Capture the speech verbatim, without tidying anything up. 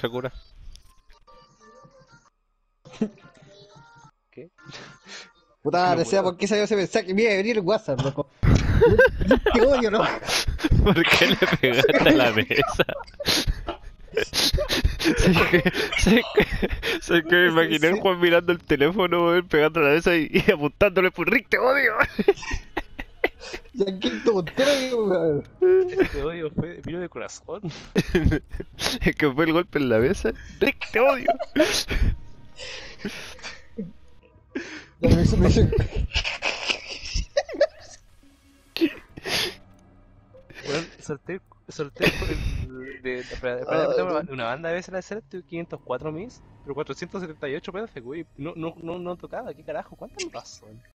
Sakura. ¿Qué? Puta, No no sé puedo. por qué salió ese mensaje. Me iba a venir el WhatsApp, loco. Te odio, ¿no? ¿Por qué le pegaste a la mesa? Sé que, sé que, sé que me imaginé al Juan mirando el teléfono, weón, pegando a la mesa y, y apuntándole por Rick, te odio. Ya quinto puntero, digo, weón. Este odio fue, vino de corazón. Es que fue el golpe en la mesa. Rick, te odio. Ya me hizo, me hizo. Bueno, solté, solté el, de, de, para, para, Ay, para no. una banda de veces la hacer tuve quinientos cuatro mis, pero cuatrocientos setenta y ocho pesos, güey. No, no, no, no tocaba, ¿qué carajo? ¿Cuántas me pasó?